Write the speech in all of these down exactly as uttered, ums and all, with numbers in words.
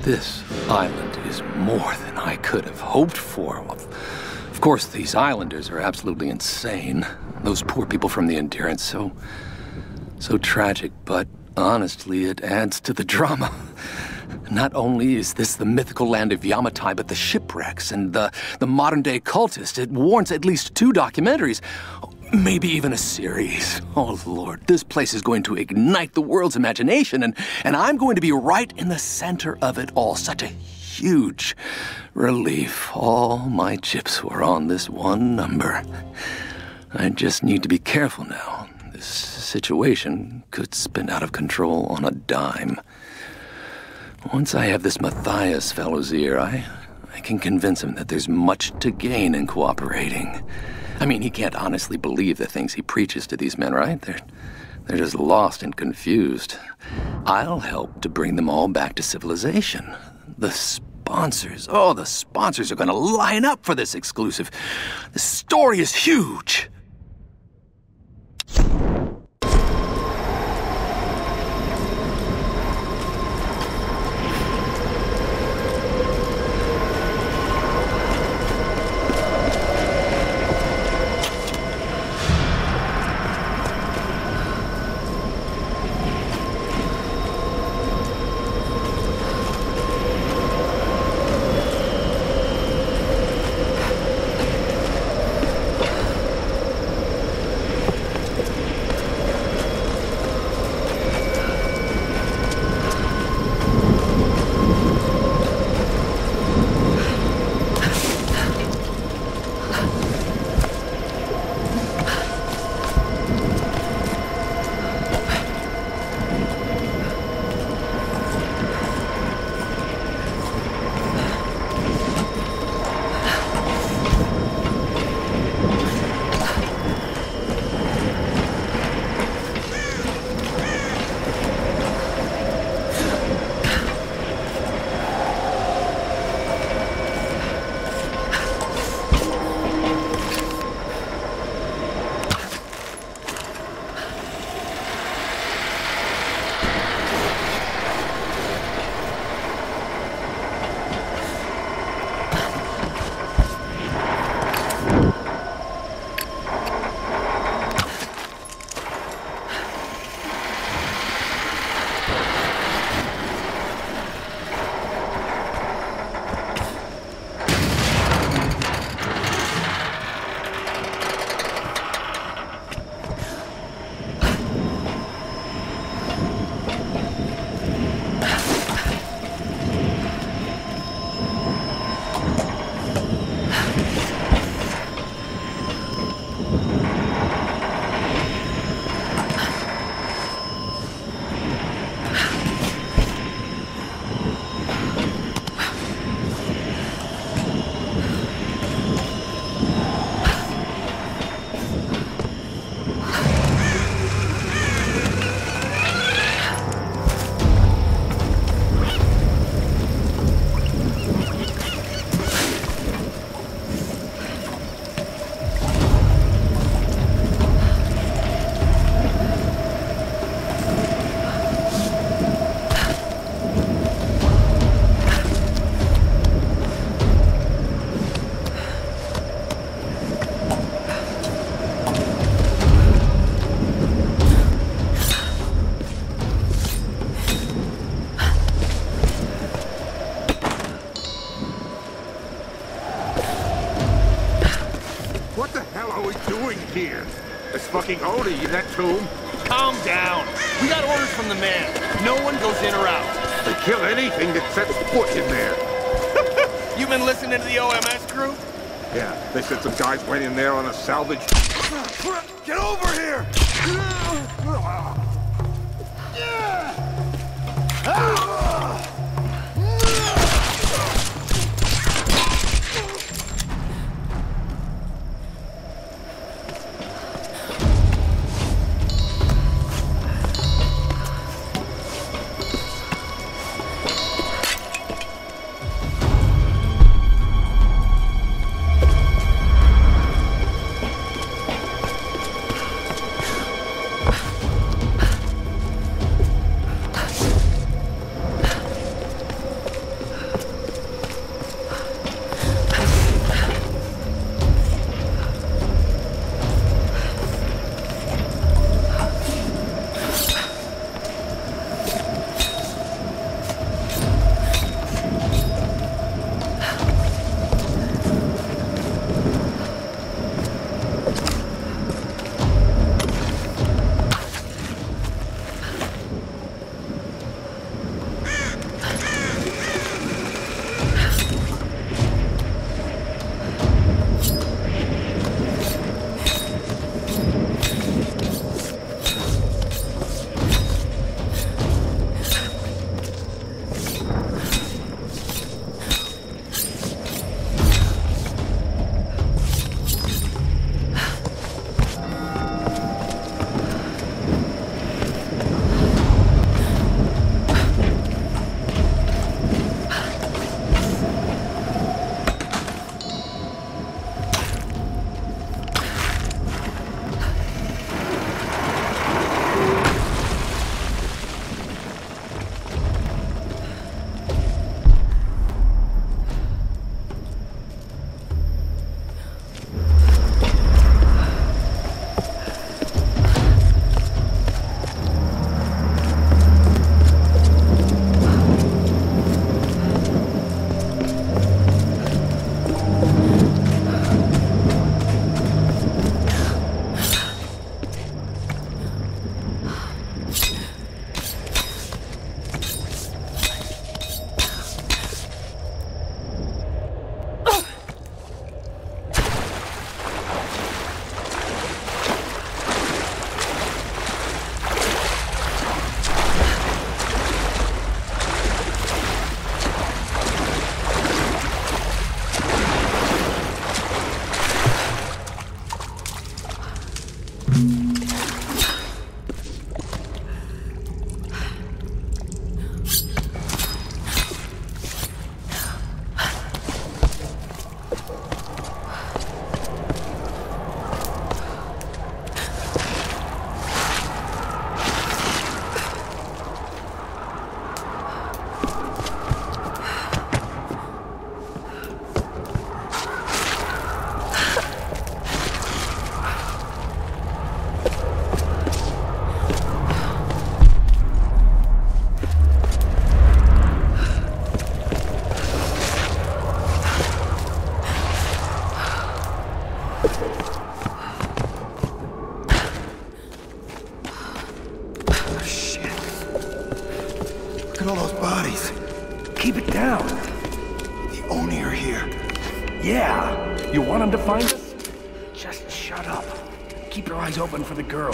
This island is more than I could have hoped for. Of course, these islanders are absolutely insane. Those poor people from the Endurance, so... so tragic, but honestly, it adds to the drama. Not only is this the mythical land of Yamatai, but the shipwrecks and the, the modern-day cultist. It warrants at least two documentaries, maybe even a series. Oh, Lord, this place is going to ignite the world's imagination, and, and I'm going to be right in the center of it all. Such a huge relief. All my chips were on this one number. I just need to be careful now. This situation could spin out of control on a dime. Once I have this Matthias fellow's ear, I, I can convince him that there's much to gain in cooperating. I mean, he can't honestly believe the things he preaches to these men, right? They're, they're just lost and confused. I'll help to bring them all back to civilization. The sponsors, oh, the sponsors are going to line up for this exclusive. The story is huge. Fucking Odie in that tomb. Calm down. We got orders from the man. No one goes in or out. They kill anything that sets foot in there. You been listening to the O M S crew? Yeah, they said some guys went in there on a salvage. Get over here! at all those bodies. Keep it down. The Oni are here. Yeah. You want them to find us? Just shut up. Keep your eyes open for the girl.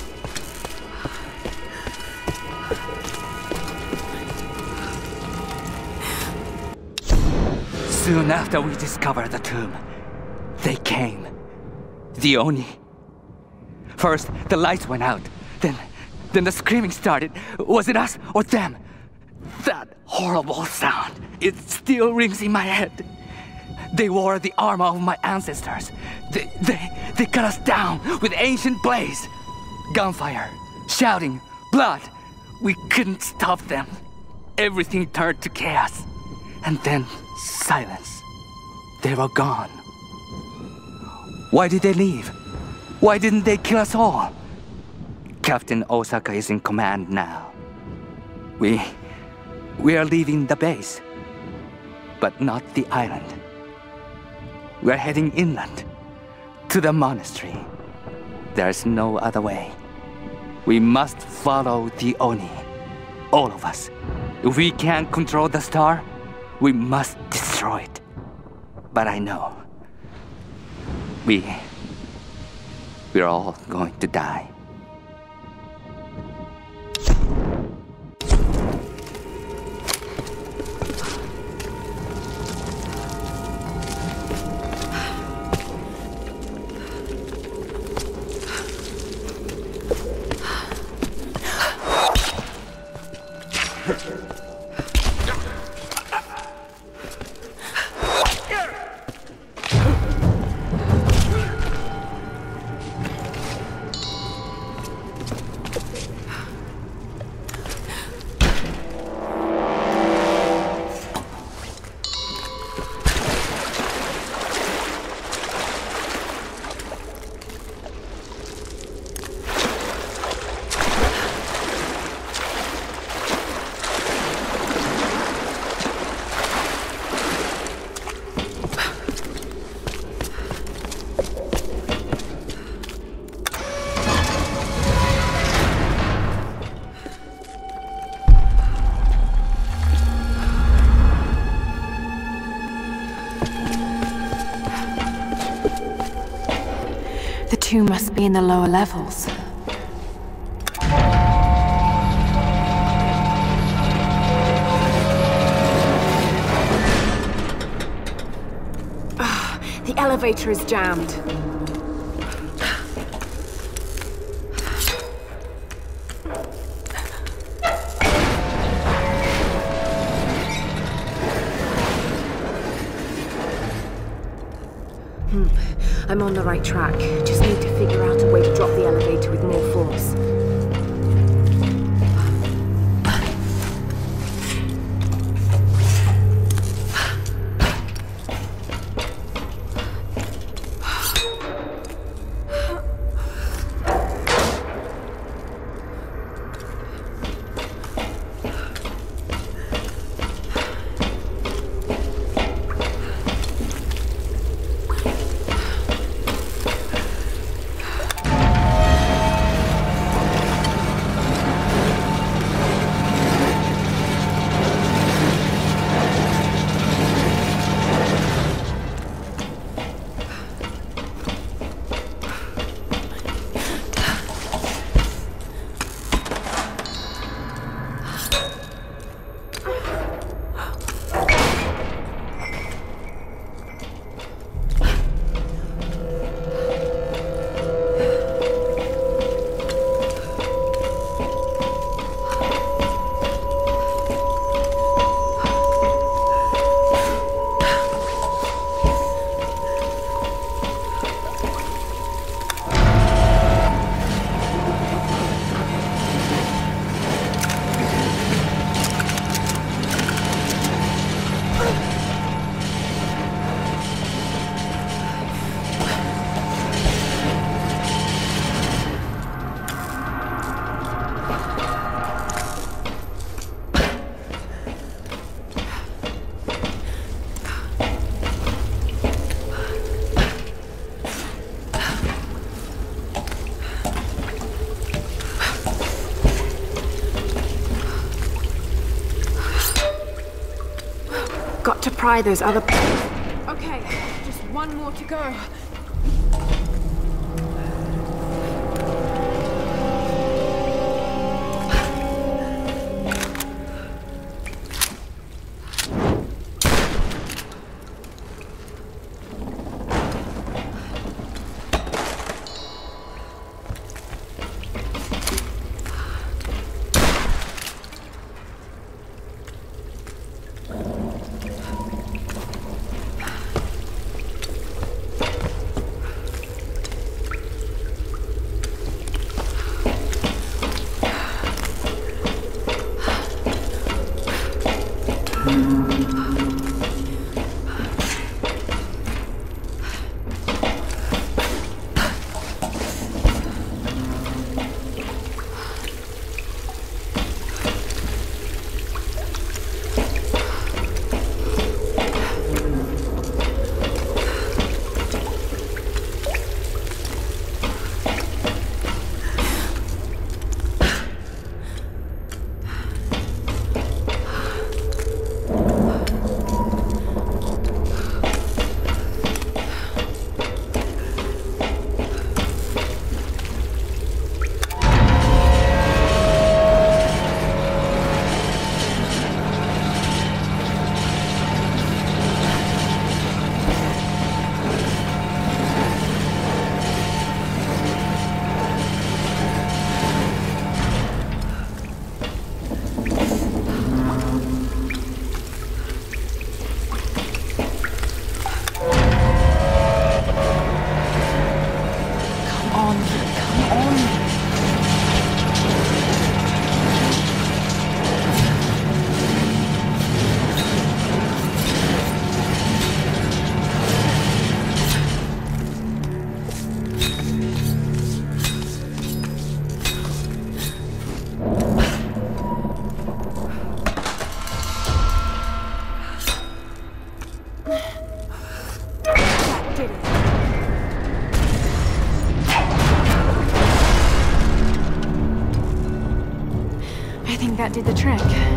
Soon after we discovered the tomb, they came. The Oni. First, the lights went out. Then, then the screaming started. Was it us or them? That horrible sound. It still rings in my head. They wore the armor of my ancestors. They, they, they cut us down with ancient blades. Gunfire, shouting, blood. We couldn't stop them. Everything turned to chaos. And then silence. They were gone. Why did they leave? Why didn't they kill us all? Captain Osaka is in command now. We... we are leaving the base. But not the island. We're heading inland. To the monastery. There's no other way. We must follow the Oni. All of us. If we can't control the star, we must destroy it. But I know. We... we're all going to die. The tomb must be in the lower levels. Ugh, the elevator is jammed. Hmm. I'm on the right track. Just need to figure out a way to drop the elevator with more force. Got to pry those other... Okay, just one more to go. That did the trick.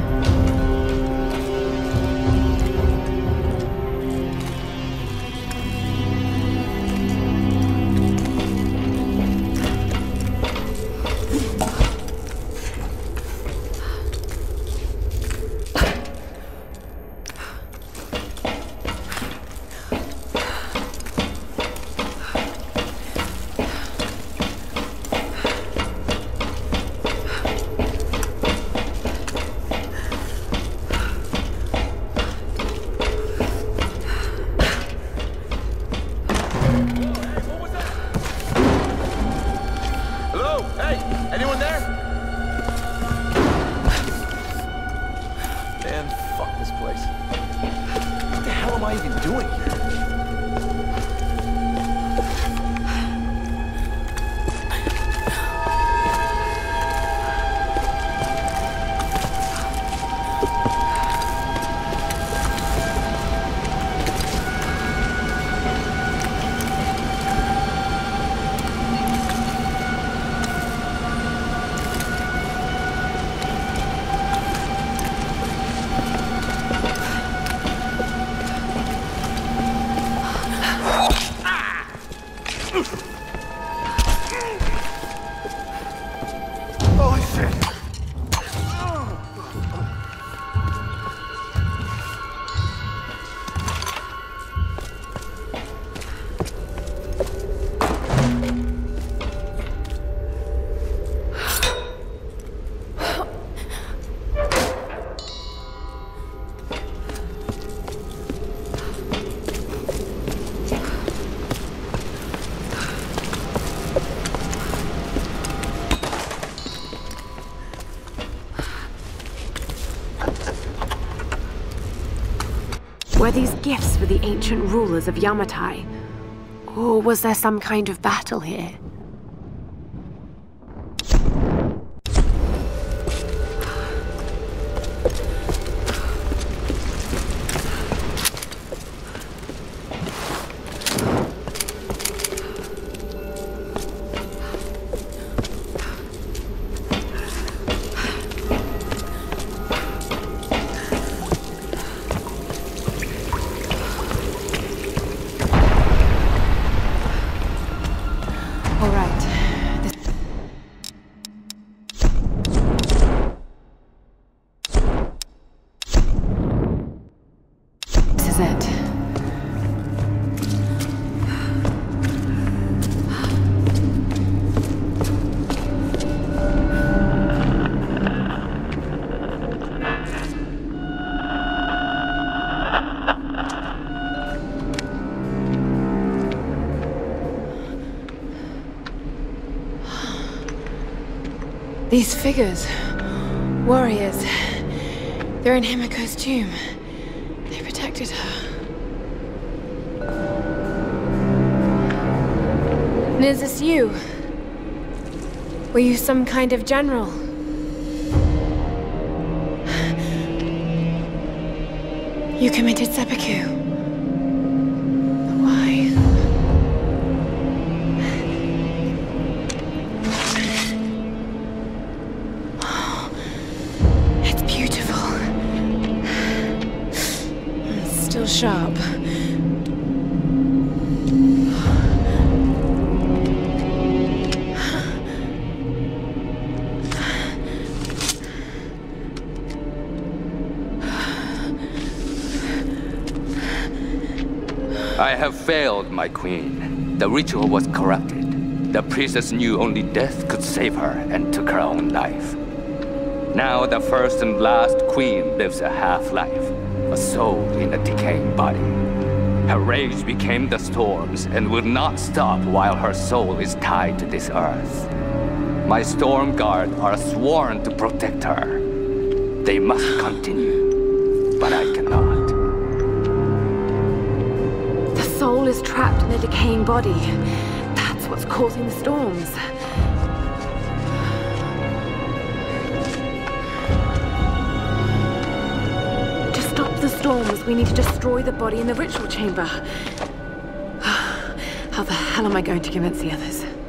Were these gifts for the ancient rulers of Yamatai? Or was there some kind of battle here? it. These figures, warriors, they're in Himiko's tomb. They protected her. And is this you? Were you some kind of general? You committed seppuku. But why? It's beautiful. It's still sharp. I have failed, my queen. The ritual was corrupted. The priestess knew only death could save her and took her own life. Now the first and last queen lives a half-life, a soul in a decaying body. Her rage became the storms and will not stop while her soul is tied to this earth. My storm guard are sworn to protect her. They must continue, but I cannot. The soul is trapped in a decaying body. That's what's causing the storms. To stop the storms, we need to destroy the body in the ritual chamber. How the hell am I going to convince the others?